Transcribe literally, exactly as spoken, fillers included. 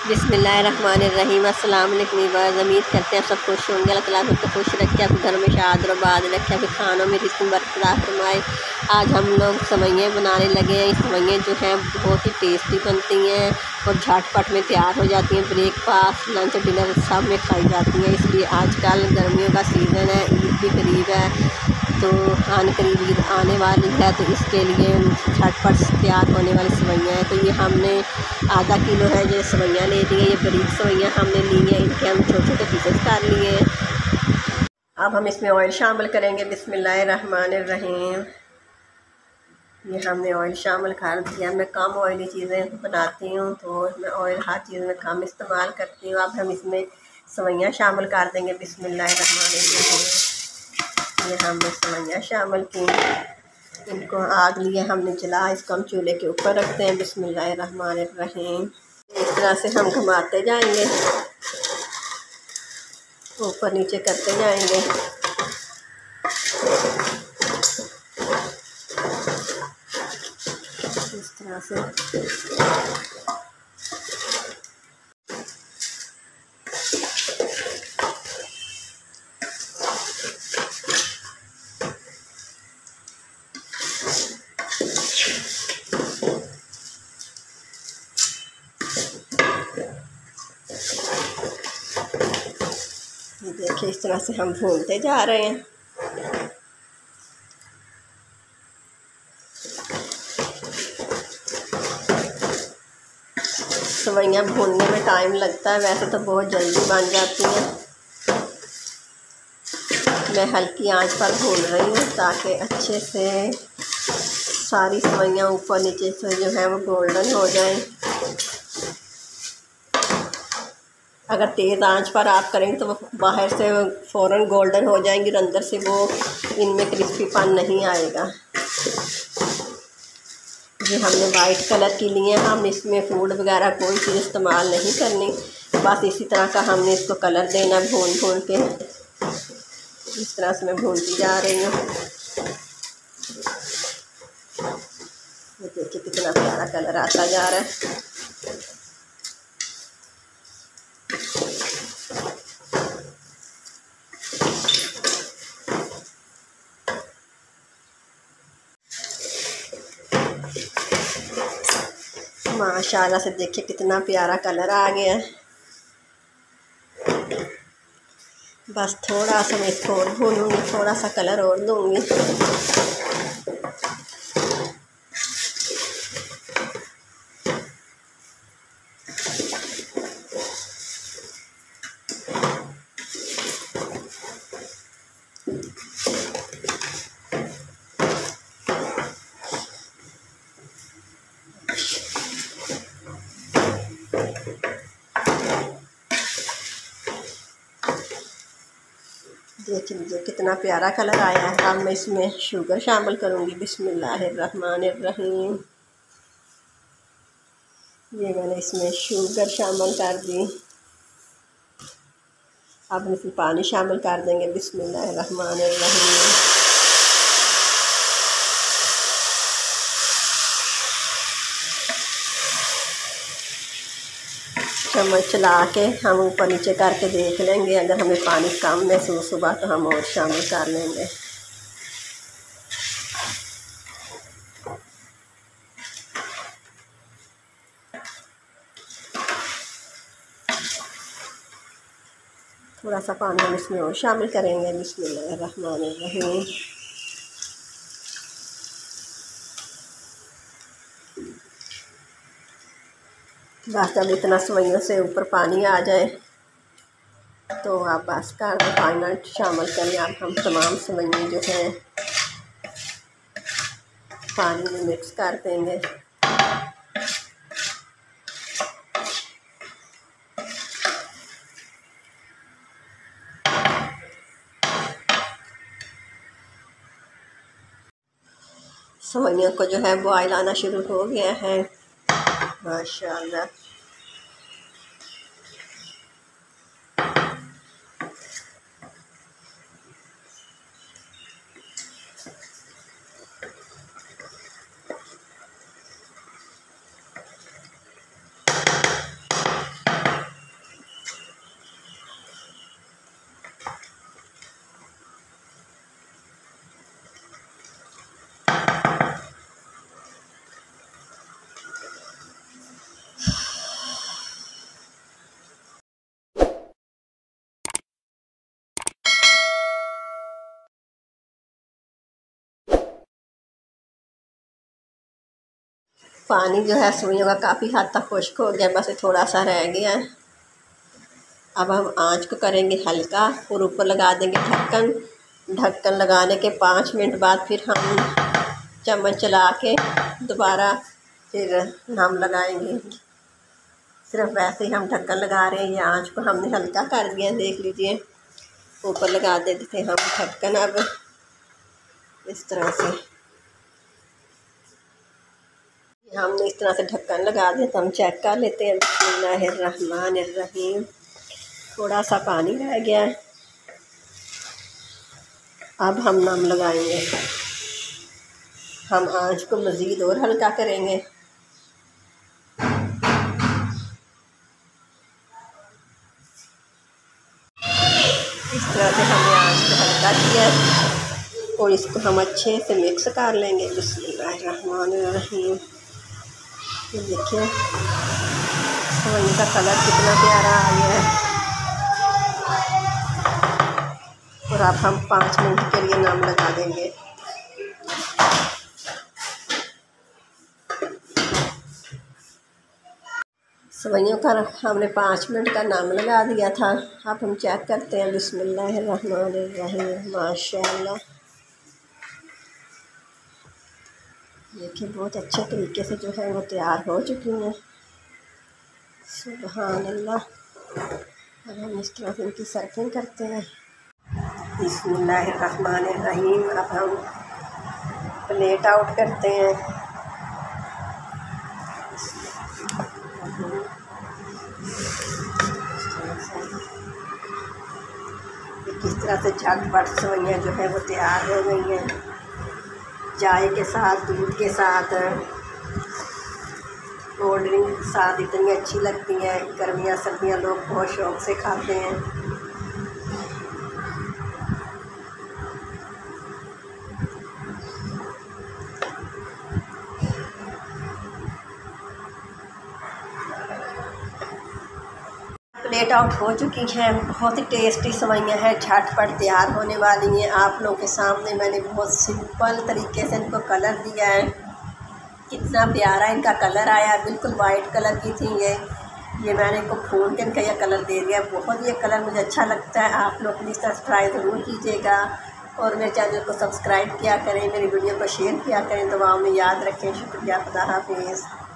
बिस्मिल्लाहिर्रहमानिर्रहीम। अस्सलाम वालेकुम। उम्मीद करते हैं सब खुश होंगे। अल्लाह ताला सबको खुश रखे, आपके घर में शाद और बाद रखे, आपके खानों में रिज़्क़ बरकरार फरमाए। आज हम लोग सेवइयाँ बनाने लगे हैं। सेवइयाँ जो हैं बहुत ही टेस्टी बनती हैं और झटपट में तैयार हो जाती हैं। ब्रेकफास्ट, लंच, डिनर सब में खाई जाती हैं। इसलिए आजकल गर्मियों का सीज़न है, ईद भी करीब है, तो आने करीब ईद आने वाली है, तो इसके लिए झटपट तैयार होने वाली सेवइयाँ हैं। तो ये हमने आधा किलो है ये सेवइयाँ ले ली है। ये बरीक सेवइयाँ हमने ली हैं, इनके हम छोटे छोटे पीसेस कर लिए हैं। अब हम इसमें ऑयल शामिल करेंगे। बिस्मिल्लाहिर्रहमानिर्रहीम। ये हमने ऑयल शामिल कर दिया। मैं कम ऑयली चीज़ें बनाती हूँ, तो मैं ऑयल हर चीज़ में कम इस्तेमाल करती हूँ। अब हम इसमें सेवइयाँ शामिल कर देंगे। बिस्मिल्लाहिर्रहमानिर्रहीम। ये हमने सेवइयाँ शामिल की, इनको आग लिए हमने जला, इसको हम चूल्हे के ऊपर रखते हैं। बिस्मिल्लाहिर्रहमानिर्रहीम। इस तरह से हम घुमाते जाएंगे, ऊपर नीचे करते जाएंगे। इस तरह से ये देखिए, इस तरह से हम भूनते जा रहे हैं। सेवइयाँ भूनने में टाइम लगता है, वैसे तो बहुत जल्दी बन जाती हैं। मैं हल्की आंच पर भून रही हूँ ताकि अच्छे से सारी सेवइयाँ ऊपर नीचे से जो है वो गोल्डन हो जाएं। अगर तेज़ आंच पर आप करेंगे तो वो बाहर से फ़ौरन गोल्डन हो जाएंगी और अंदर से वो इनमें क्रिस्पीपन नहीं आएगा। ये हमने वाइट कलर की लिए हैं। हम इसमें फूड वगैरह कोई चीज़ इस्तेमाल नहीं करनी, बस इसी तरह का हमने इसको कलर देना भून भून के। इस तरह से मैं भूनती जा रही हूँ। ये देखिए कितना प्यारा कलर आता जा रहा है। माशाल्लाह से देखिए कितना प्यारा कलर आ गया है। बस थोड़ा सा मैं इसको और भूनूंगी, थोड़ा सा कलर और दूंगी। देख लीजिए कितना प्यारा कलर आया है। अब मैं इसमें शुगर शामिल करूँगी। बिस्मिल्लाहिर्रहमानिर्रहीम। ये मैंने इसमें शुगर शामिल कर दी। अब हम इसमें पानी शामिल कर देंगे। बिस्मिल्लाहिर्रहमानिर्रहीम। चम्मच चला के हम ऊपर नीचे करके देख लेंगे। अगर हमें पानी कम महसूस हुआ तो हम और शामिल कर लेंगे। थोड़ा सा पानी हम इसमें और शामिल करेंगे। बिस्मिल्लाहिर्रहमानिर्रहीम। बस जब इतना सेवइयों से ऊपर पानी आ जाए तो आप बस कर दो, पानी शामिल करें। अब हम तमाम सेवइयाँ जो है पानी में मिक्स कर देंगे। सेवइयों को जो है बॉयल आना शुरू हो गया है। माशाल्लाह पानी जो है सेवइयों का काफ़ी हद तक खुश्क हो गया, बस थोड़ा सा रह गया है। अब हम आंच को करेंगे हल्का और ऊपर लगा देंगे ढक्कन। ढक्कन लगाने के पाँच मिनट बाद फिर हम चम्मच चला के दोबारा फिर हम लगाएंगे। सिर्फ वैसे ही हम ढक्कन लगा रहे हैं, ये आंच को हमने हल्का कर दिया, देख लीजिए। ऊपर लगा देते थे हम ढक्कन। अब इस तरह से हमने इस तरह से ढक्कन लगा दिया, तो हम चेक कर लेते हैं। बिस्मिल्लाहिर्रहमानिर्रहीम। थोड़ा सा पानी रह गया है, अब हम नम लगाएंगे। हम आंच को मज़ीद और हल्का करेंगे। इस तरह से हमने आंच को हल्का किया और इसको हम अच्छे से मिक्स कर लेंगे। बिस्मिल्लाहिर्रहमानिर्रहीम। ये देखिए सेवई का कलर कितना प्यारा आ गया है। और अब हम पाँच मिनट के लिए नम लगा देंगे। सेवइयों का हमने पाँच मिनट का नम लगा दिया था। अब हम चेक करते हैं। बिस्मिल्लाहिर्रहमानिर्रहीम। माशाअल्लाह, देखिए बहुत अच्छे तरीके से जो है वो तैयार हो चुकी हैं। सुभान अल्लाह। अब हम इस तरह से इनकी सर्विंग करते हैं। बिस्मिल्लाहिर्रहमानिर्रहीम। अब हम प्लेट आउट करते हैं। किस तरह से झटपट सेवइयाँ जो है वो तैयार हो गई हैं। चाय के साथ, दूध के साथ, कोल्ड ड्रिंक के साथ इतनी अच्छी लगती हैं। गर्मियाँ सर्दियाँ लोग बहुत शौक़ से खाते हैं। प्लेट आउट हो चुकी हैं। बहुत ही टेस्टी सेवइयाँ हैं, झटपट तैयार होने वाली हैं। आप लोगों के सामने मैंने बहुत सिंपल तरीके से इनको कलर दिया है। कितना प्यारा इनका कलर आया, बिल्कुल वाइट कलर की थी ये ये मैंने इनको भून के इनका यह कलर दे दिया। बहुत ये कलर मुझे अच्छा लगता है। आप लोग प्लीज़ सब्सक्राइब ज़रूर कीजिएगा और मेरे चैनल को सब्सक्राइब किया करें, मेरी वीडियो को शेयर किया करें, दुआओं में याद रखें। शुक्रिया। खुदा हाफिज़।